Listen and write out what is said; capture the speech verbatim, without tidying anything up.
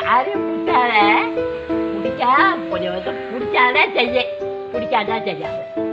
யாரையும் பிடிச்சாத பிடிச்சா கொஞ்சம் பிடிச்சாதான் செய்ய பிடிக்காதான் செய்யாது.